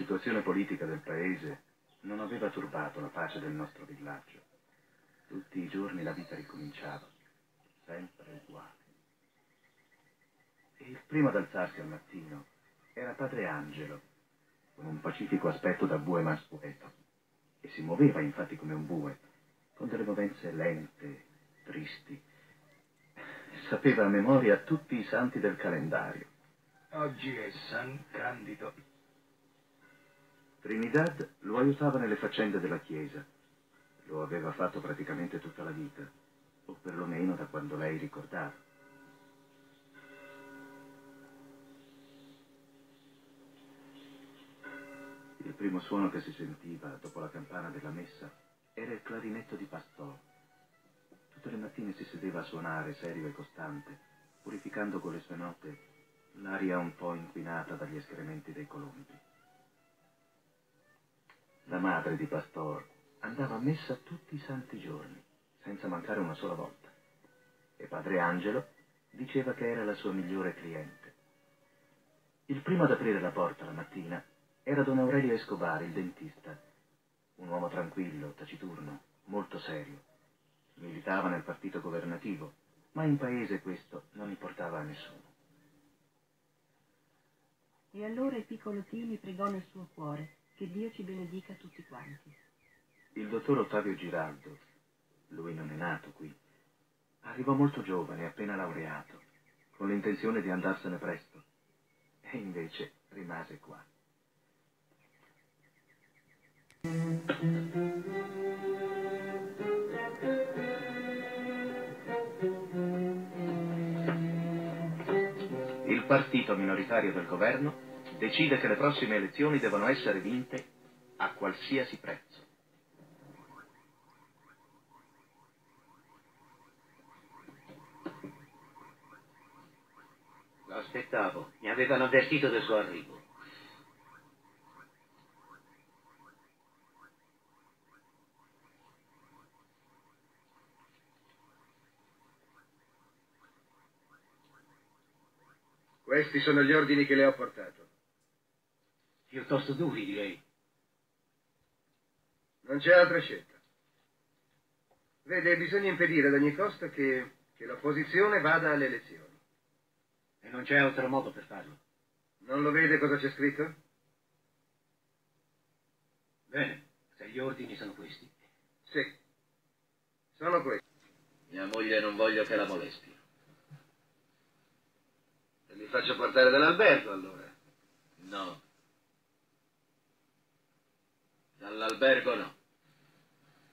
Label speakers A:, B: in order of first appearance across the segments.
A: situazione politica del paese non aveva turbato la pace del nostro villaggio. Tutti i giorni la vita ricominciava, sempre uguale. E il primo ad alzarsi al mattino era padre Angelo, con un pacifico aspetto da bue mansueto, e si muoveva infatti come un bue, con delle movenze lente, tristi. Sapeva a memoria tutti i santi del calendario.
B: Oggi è San Candido.
A: Trinidad lo aiutava nelle faccende della chiesa. Lo aveva fatto praticamente tutta la vita, o perlomeno da quando lei ricordava. Il primo suono che si sentiva dopo la campana della messa era il clarinetto di Pastor. Tutte le mattine si sedeva a suonare, serio e costante, purificando con le sue note l'aria un po' inquinata dagli escrementi dei colombi. La madre di Pastor andava a messa tutti i santi giorni, senza mancare una sola volta. E padre Angelo diceva che era la sua migliore cliente. Il primo ad aprire la porta la mattina era don Aurelio Escobar, il dentista, un uomo tranquillo, taciturno, molto serio. Militava nel partito governativo, ma in paese questo non importava a nessuno.
C: E allora il piccolo Tini pregò nel suo cuore che Dio ci benedica tutti quanti.
A: Il dottor Ottavio Giraldo, lui non è nato qui, arrivò molto giovane, appena laureato, con l'intenzione di andarsene presto, e invece rimase qua. Il partito minoritario del governo decide che le prossime elezioni devono essere vinte a qualsiasi prezzo.
D: Lo aspettavo, mi avevano avvertito del suo arrivo.
B: Questi sono gli ordini che le ho portato.
D: Piuttosto duri, direi.
B: Non c'è altra scelta. Vede, bisogna impedire ad ogni costo che l'opposizione vada alle elezioni.
D: E non c'è altro modo per farlo.
B: Non lo vede cosa c'è scritto?
D: Bene, se gli ordini sono questi.
B: Sì, sono questi.
D: Mia moglie non voglio che la molesti.
B: E li faccio portare dall'albergo, allora?
D: No. Dall'albergo no.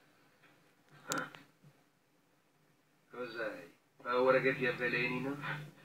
B: Cos'hai? Paura che ti avvelenino?